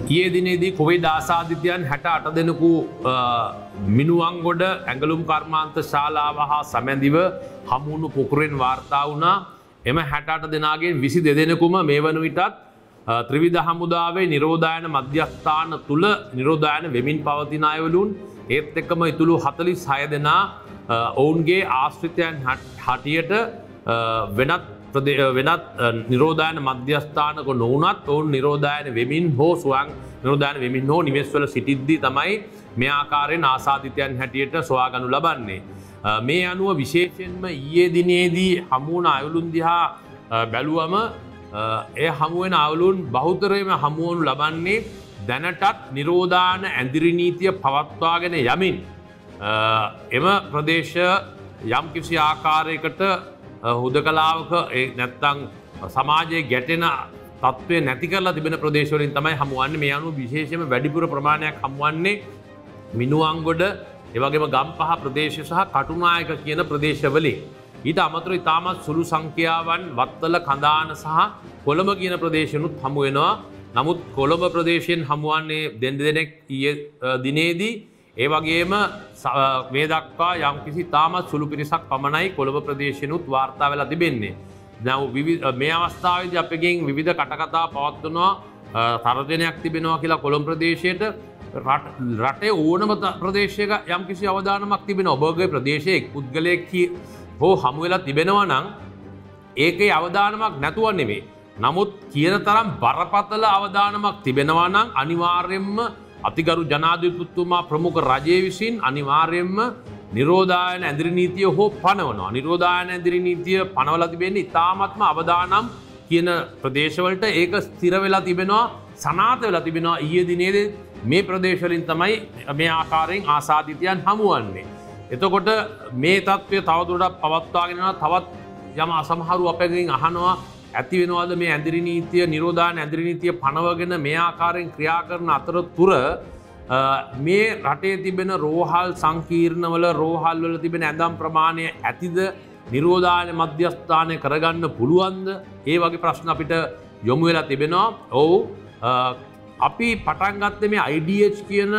ඊයේ දිනේදී කොවිඩ් ආසාදිතයන් 68 දෙනෙකු මිනුවන්ගොඩ ඇඟලුම් කර්මාන්ත ශාලාව හා සමැදිව හමුවුණු පුකුරෙන් වාර්තා වුණා. එම 68 දෙනාගෙන් 22 දෙනෙකුම මේ වන විටත් ත්‍රිවිධ හමුදාවේ නිරෝධායන මධ්‍යස්ථාන තුල නිරෝධායන වෙමින් පවතින අයවලුන් ඒත් එක්කම ඉතුරු 46 දෙනා ඔවුන්ගේ ආශ්‍රිතයන් හටියට වෙනත් නිරෝධායන මධ්‍යස්ථානක නොවුනත් ඔවුන් නිරෝධායන වෙමින් හෝ ස්වයං නිරෝධායන වෙමින් හෝ නිවෙස්වල සිටිද්දී තමයි මේ ආකාරයෙන් ආසාදිතයන් හැටියට සොයාගනු ලබන්නේ. මේ අනුව විශේෂයෙන්ම ඊයේ දිනේදී හමු වුණ අයවලුන් දිහා බැලුවම ඒ හමු වෙන අයවලුන් බහුතරයම හමු වනු ලබන්නේ දැනටත් නිරෝධායන ඇඳිරි නීතිය පවත්වාගෙන යමින් එම ප්‍රදේශ යම් කිසි ආකාරයකට හුදකලාවක නැත්තං සමාජයේ ගැටෙන තත්ත්වය නැති කරලා තිබෙන ප්‍රදේශවලින් තමයි හමුවන්නේ. මේ අනුව විශේෂයෙන්ම වැඩිපුර ප්‍රමාණයක් හමුවන්නේ මිනුවන්ගොඩ, එවැගේම ගම්පහ ප්‍රදේශ සහ කටුනායක කියන ප්‍රදේශවලින්. ඊට අමතරව ඉතාමත් සුළු සංඛ්‍යාවන් වත්තල, කඳාන සහ කොළඹ කියන ප්‍රදේශනුත් හමු වෙනවා. නමුත් කොළඹ ප්‍රදේශයෙන් හමුවන්නේ දෙන්නෙක් ඊයේ දිනේදී. ඒ වගේම මේ දක්වා යම්කිසි තාමත් සුළු පිරිසක් පමණයි කොළඹ ප්‍රදේශනුත් වාර්තා වෙලා තිබෙන්නේ. මේ අවස්ථාවේදී අපගෙන් විවිධ කටකතා පවත්වනවා තරජනයක් තිබෙනවා කියලා කොළඹ ප්‍රදේශයට. රටේ ඕනම ප්‍රදේශයක යම්කිසි අවදානමක් තිබෙනවා. ඔබගේ ප්‍රදේශයේ එක් පුද්ගලයෙක් හෝ හමු වෙලා තිබෙනවා නම් ඒකේ අවදානමක් නැතුව නෙමෙයි. නමුත් කියන තරම් බරපතල අවදානමක් තිබෙනවා නම් අනිවාර්යයෙන්ම අතිගරු ජනාධිපතිතුමා ප්‍රමුඛ රජය විසින් අනිවාර්යයෙන්ම නිරෝධායන ඇඳිරි නීතිය හෝ පනවනවා. නිරෝධායන ඇඳිරි නීතිය පනවලා තිබෙන්නේ ඉතාමත්ම අවදානම් කියන ප්‍රදේශවලට. ඒක ස්ථිර වෙලා තිබෙනවා, සනාථ වෙලා තිබෙනවා. ඊයේ දිනේදී මේ ප්‍රදේශවලින් තමයි මේ ආකාරයෙන් ආසාදිතයන් හමුවන්නේ. එතකොට මේ තත්ත්වය තවදුරටත් පවත්වාගෙන යනවා. තවත් යම් අසමහරු අපගෙන් අහනවා ඇති වෙනවාද මේ ඇඳිරි නීතිය, නිරෝධායන ඇඳිරි නීතිය පනවගෙන මේ ආකාරයෙන් ක්‍රියා කරන අතරතුර මේ රටේ තිබෙන රෝහල් සංකීර්ණවල රෝහල් වල තිබෙන ඇඳම් ප්‍රමාණය ඇතිද, නිරෝධායන මධ්‍යස්ථානය කරගන්න පුළුවන්ද? ඒ වගේ ප්‍රශ්න අපිට යොමු වෙලා තිබෙනවා. ඔව්, අපි පටන් ගත්තේ මේ IDH කියන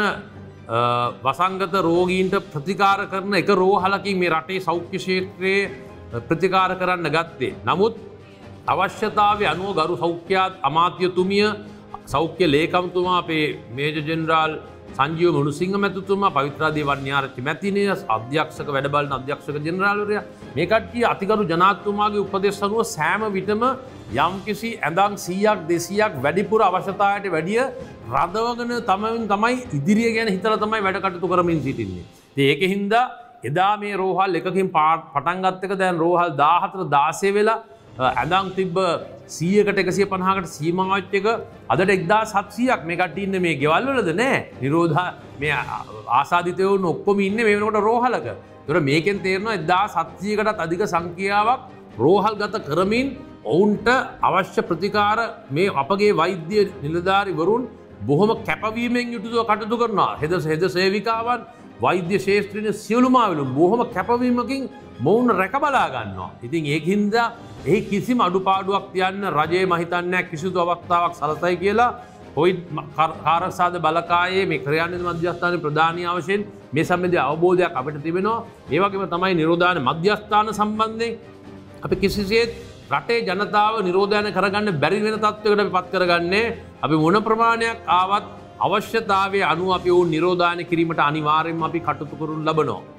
වසංගත රෝගීන්ට ප්‍රතිකාර කරන එක රෝහලකින් මේ රටේ සෞඛ්‍ය ක්ෂේත්‍රයේ ප්‍රතිකාර කරන්න ගත්තේ. නමුත් අවශ්‍යතාවය අනුව ගරු සෞඛ්‍ය අමාත්‍යතුමිය, සෞඛ්‍ය ලේකම්තුමා, අපේ මේජර් ජෙනරාල් සංජීව මුණුසිංහ මැතිතුමා, පවිත්‍රා දේවඥාරච්චි මැතිණිය, අධ්‍යක්ෂක වැඩබලන අධ්‍යක්ෂක ජෙනරාල්වරයා, මේ කට්ටිය අතිගරු ජනාධිපතිතුමාගේ උපදෙස් අනුව සෑම විටම යම්කිසි ඇඳන් 100ක් 200ක් වැඩිපුර අවශ්‍යතාවයට වැඩිය රඳවගෙන තමයි ඉදිරිය ගැන හිතලා තමයි වැඩ කටයුතු කරමින් සිටින්නේ. ඉතින් ඒකෙන්ද එදා මේ රෝහල් එකකින් පටන් ගත්ත එක දැන් රෝහල් 14 16 වෙලා ඇඳන් තිබ්බ 100කට 150කට සීමාවෙච්ච එක අදට 1700ක් මේ කට්ටිය ඉන්නේ මේ ගෙවල් වලද නෑ. නිරෝධා මේ ආසාදිතයෝන් ඔක්කොම ඉන්නේ මේ වෙනකොට රෝහලක. ඒතර මේකෙන් තේරෙනවා 1700කටත් අධික සංඛ්‍යාවක් රෝහල් ගත කරමින් ඔවුන්ට අවශ්‍ය ප්‍රතිකාර මේ අපගේ වෛද්‍ය නිලධාරීවරුන් බොහොම කැපවීමෙන් යුතුව කටයුතු කරනවා. හෙද සේවිකාවන්, වෛද්‍ය ශාස්ත්‍රීය සියලුම අයවලුන් බොහොම කැපවීමකින් මොවුන් රැක බලා ගන්නවා. ඉතින් ඒකින්ද එහි කිසිම අඩුපාඩුවක් තියන්න රජයේ මම හිතන්නේ නැහැ කිසිදු අවස්ථාවක් සලසයි කියලා. කොවිඩ් කාර්යසාධ බලකායේ මේ ක්‍රියාන්විත මධ්‍යස්ථානයේ ප්‍රධානී වශයෙන් මේ සම්බන්ධ අවබෝධයක් අපිට තිබෙනවා. ඒ වගේම තමයි නිරෝධායන මධ්‍යස්ථාන සම්බන්ධයෙන් අපි කිසිසේත් රටේ ජනතාව නිරෝධායන කරගන්න බැරි වෙන තත්ත්වයකට අපි පත් කරගන්නේ. අපි මොන ප්‍රමාණයක් ආවත් අවශ්‍යතාවයේ අනුව අපි වුන් නිරෝධායන කිරීමට අනිවාර්යයෙන්ම අපි කටයුතු කරනු ලබනවා.